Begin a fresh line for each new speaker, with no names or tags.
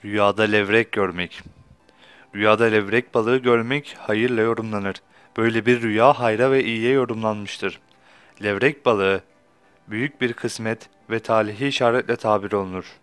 Rüyada levrek görmek. Rüyada levrek balığı görmek hayırla yorumlanır. Böyle bir rüya hayra ve iyiye yorumlanmıştır. Levrek balığı büyük bir kısmet ve talihi işaretle tabir olunur.